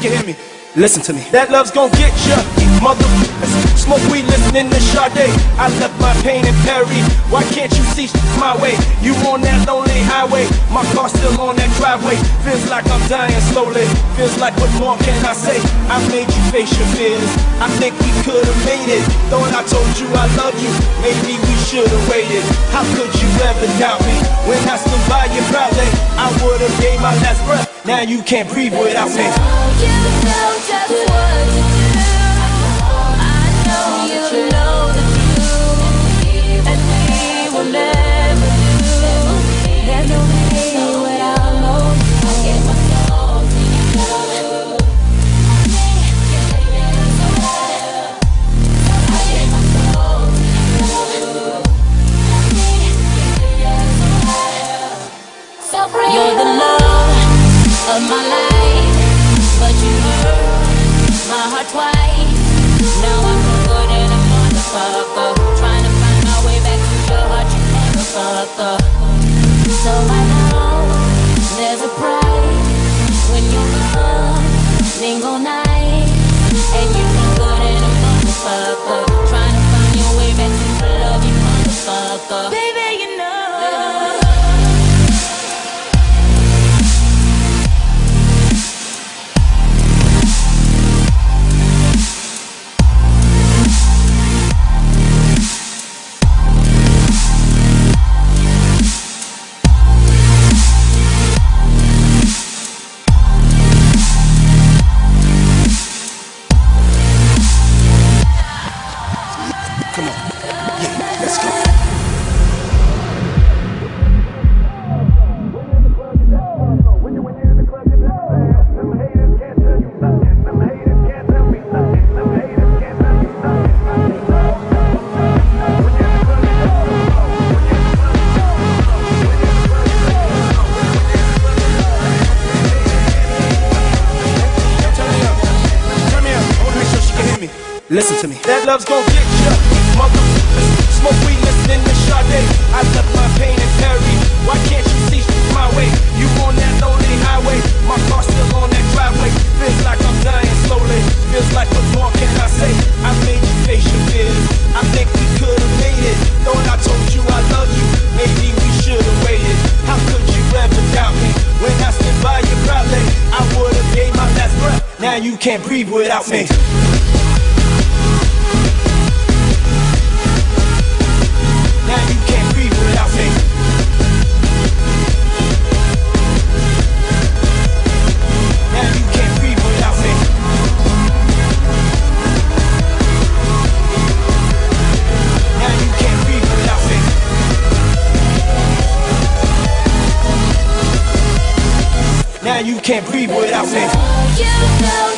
can hear me. Listen to me. That love's gon' get ya, motherfuckers. Smoke weed, listening to Sade. I left my pain in Paris. Why can't you see my way? You on that lonely highway. My car's still on that driveway. Feels like I'm dying slowly. Feels like what more can I say? I made you face your fears. I think we could've made it. Thought I told you I love you. Maybe we should've waited. How could you ever doubt me? When I stood by you proudly, I would've gave my last breath. Now you can't breathe without me. You know just what to do. I know you know the truth, and we will never do. There's no way without love. I gave my soul to you. I gave my soul to you. You're the love of my life, but you hurt my heart twice. Now I'm good and a motherfucker, trying to find my way back to your heart, you motherfucker. So I know there's a price when you're gone, single night, and you're good and a motherfucker, trying to find your way back to the love, you motherfucker. Baby, you know. Come on. Yeah, let's go. Listen to me. That love's gon' get ya, motherfuckers. Smoke weed, listening to Sade. I left my pain in Paris. Why can't you see my way? You on that lonely highway. My car's still on that driveway. Feels like I'm dying slowly. Feels like what more can I say? I made you face your fears. I think we could've made it. Thought I told you I love you. Maybe we should've waited. How could you ever doubt me? When I stood by you proudly, I would've gave my last breath. Now you can't breathe without me. Now you can't breathe without me. Now you can't breathe without me. Now you can't breathe without me. Now you can't breathe without me. You know